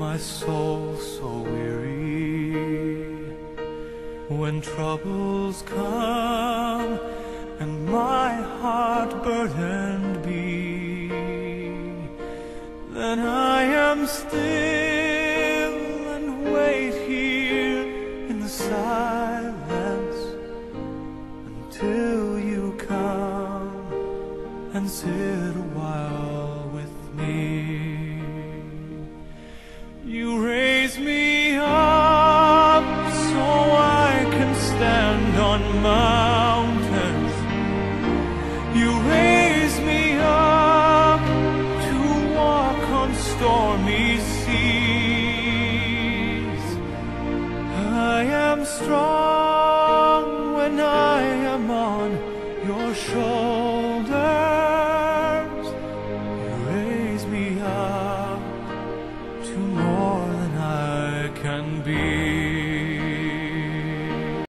my soul so weary. When troubles come and my heart burdened be, then I am still and wait here in the silence until you come and sit a while with me. You raise me up so I can stand on mountains. You raise me up to walk on stormy seas. I am strong when I am on your shoulders. You raise me up to more.